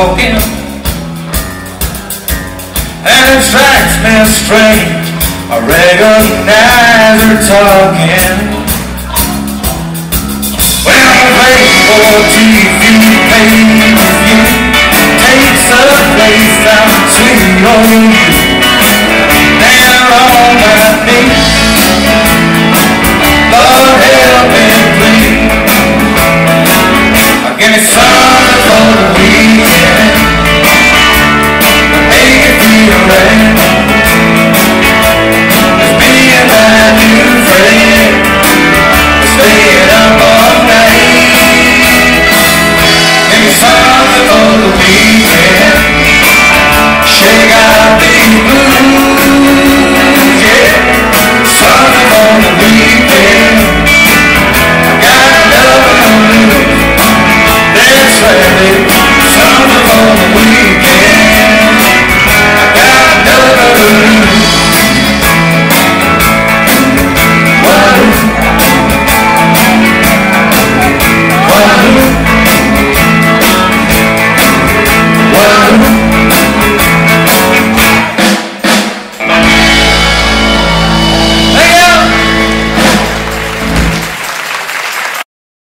walking, and it strikes me as strange. I recognize her talking. Well, I'm grateful to you, baby. Takes a place out sweet on you. Down on my knees, Lord help me please. Give me something for the weekend, make it feel right.